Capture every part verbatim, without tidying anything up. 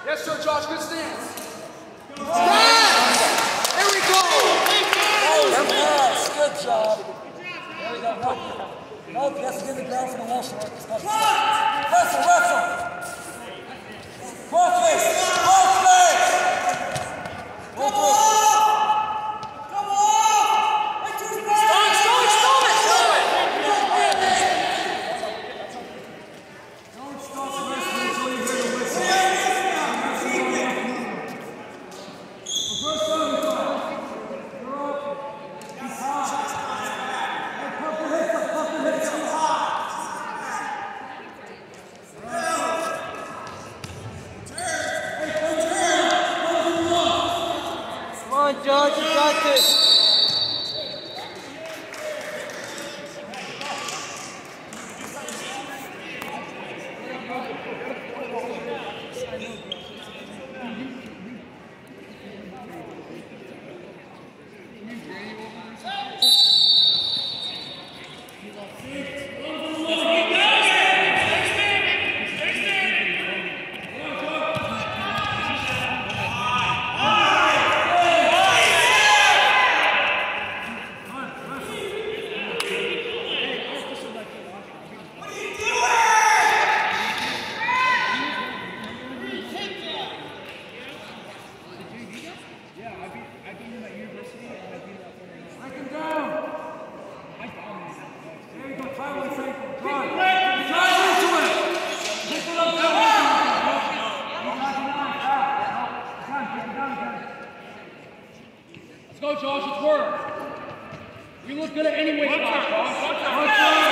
Yes, sir, Josh. Good stance. Yes! There we go. Yes, good job. There we go. No, nope, he has to get the ground for the wall short. Wrestle, wrestle. Cross face, cross face. Come on! Come on! Stop it, stop it, stop it, stop it! Don't stop wrestling until you hear the whistle. The first time you go. You're up. He's high. Hey, pump your hips up, pump your hips up. He's high. Come on, George, you got this. Let's go, Josh. It's work. We look good at any way, Josh.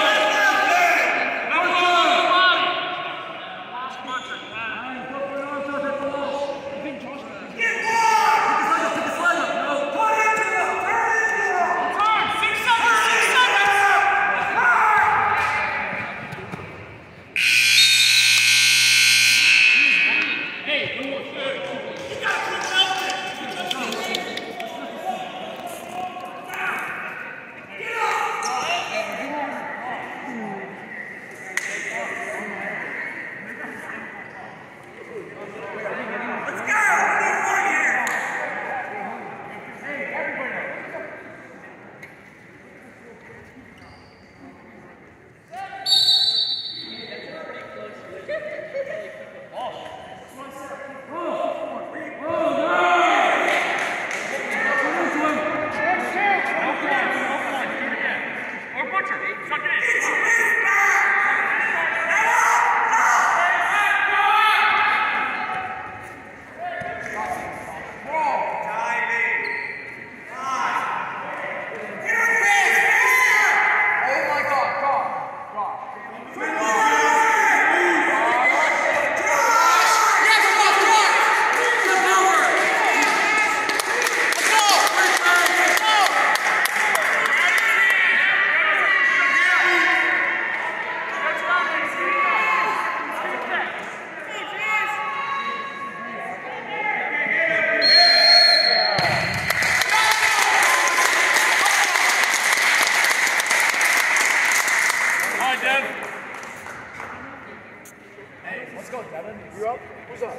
Hey, let's go, Devin. You up? Who's up?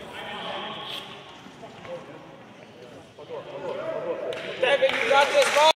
Devin, you got this, bro.